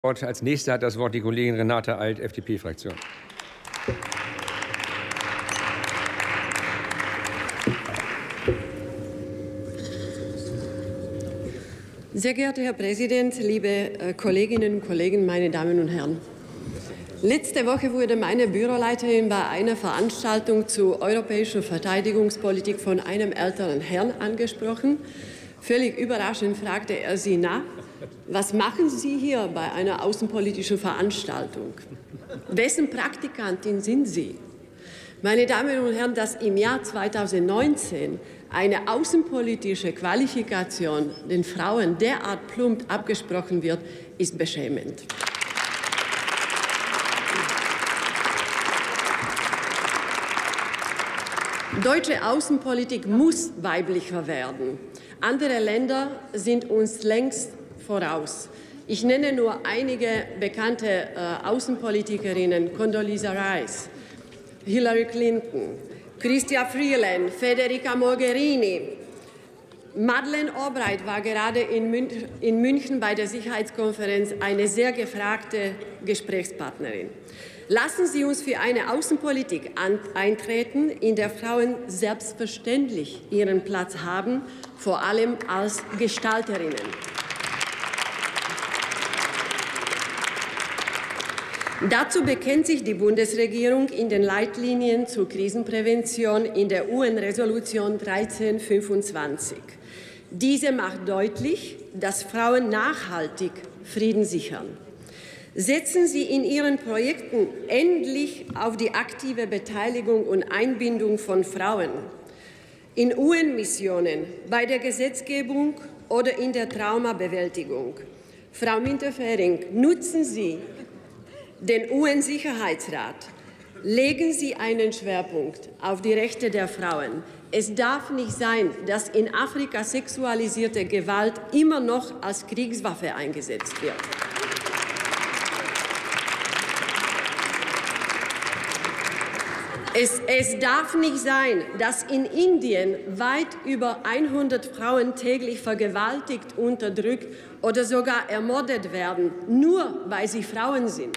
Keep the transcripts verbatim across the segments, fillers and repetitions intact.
Als Nächste hat das Wort die Kollegin Renate Alt, F D P-Fraktion. Sehr geehrter Herr Präsident, liebe Kolleginnen und Kollegen, meine Damen und Herren! Letzte Woche wurde meine Büroleiterin bei einer Veranstaltung zur europäischen Verteidigungspolitik von einem älteren Herrn angesprochen. Völlig überraschend fragte er sie nach: Was machen Sie hier bei einer außenpolitischen Veranstaltung? Wessen Praktikantin sind Sie? Meine Damen und Herren, dass im Jahr zweitausendneunzehn eine außenpolitische Qualifikation den Frauen derart plump abgesprochen wird, ist beschämend. Deutsche Außenpolitik muss weiblicher werden. Andere Länder sind uns längst voraus. Ich nenne nur einige bekannte äh, Außenpolitikerinnen: Condoleezza Rice, Hillary Clinton, Chrystia Freeland, Federica Mogherini. Madeleine Albright war gerade in, Mün in München bei der Sicherheitskonferenz eine sehr gefragte Gesprächspartnerin. Lassen Sie uns für eine Außenpolitik eintreten, in der Frauen selbstverständlich ihren Platz haben, vor allem als Gestalterinnen. Dazu bekennt sich die Bundesregierung in den Leitlinien zur Krisenprävention in der U N-Resolution dreitausendfünfundzwanzig. Diese macht deutlich, dass Frauen nachhaltig Frieden sichern. Setzen Sie in Ihren Projekten endlich auf die aktive Beteiligung und Einbindung von Frauen in U N-Missionen, bei der Gesetzgebung oder in der Traumabewältigung. Frau Müntefering, nutzen Sie den U N-Sicherheitsrat. Legen Sie einen Schwerpunkt auf die Rechte der Frauen. Es darf nicht sein, dass in Afrika sexualisierte Gewalt immer noch als Kriegswaffe eingesetzt wird. Es, es darf nicht sein, dass in Indien weit über hundert Frauen täglich vergewaltigt, unterdrückt oder sogar ermordet werden, nur weil sie Frauen sind.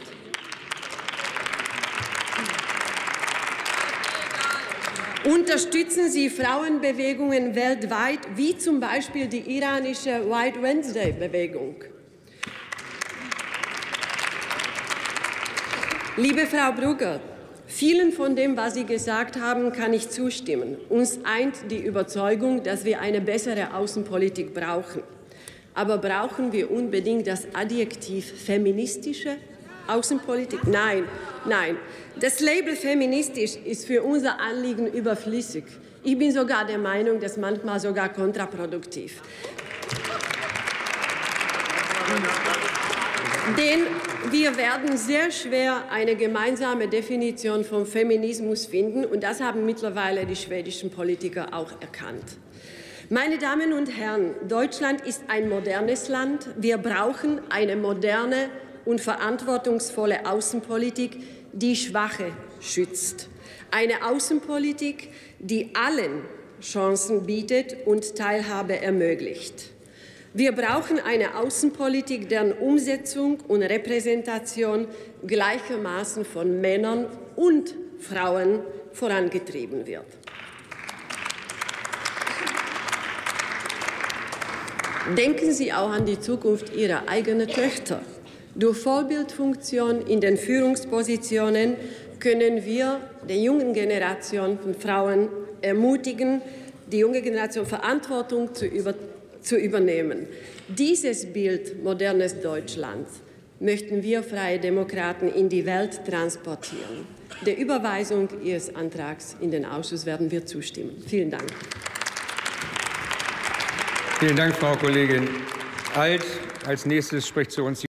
Unterstützen Sie Frauenbewegungen weltweit, wie zum Beispiel die iranische White Wednesday-Bewegung. Liebe Frau Brugger, vielen von dem, was Sie gesagt haben, kann ich zustimmen. Uns eint die Überzeugung, dass wir eine bessere Außenpolitik brauchen. Aber brauchen wir unbedingt das Adjektiv feministische Außenpolitik? Nein, nein. Das Label feministisch ist für unser Anliegen überflüssig. Ich bin sogar der Meinung, dass manchmal sogar kontraproduktiv. Denn wir werden sehr schwer eine gemeinsame Definition von Feminismus finden, und das haben mittlerweile die schwedischen Politiker auch erkannt. Meine Damen und Herren, Deutschland ist ein modernes Land. Wir brauchen eine moderne und verantwortungsvolle Außenpolitik, die Schwache schützt. Eine Außenpolitik, die allen Chancen bietet und Teilhabe ermöglicht. Wir brauchen eine Außenpolitik, deren Umsetzung und Repräsentation gleichermaßen von Männern und Frauen vorangetrieben wird. Denken Sie auch an die Zukunft Ihrer eigenen Töchter. Durch Vorbildfunktion in den Führungspositionen können wir die jungen Generation von Frauen ermutigen, die junge Generation Verantwortung zu, über, zu übernehmen. Dieses Bild modernes Deutschlands möchten wir Freie Demokraten in die Welt transportieren. Der Überweisung Ihres Antrags in den Ausschuss werden wir zustimmen. Vielen Dank. Vielen Dank, Frau Kollegin Alt. Als nächstes spricht zu uns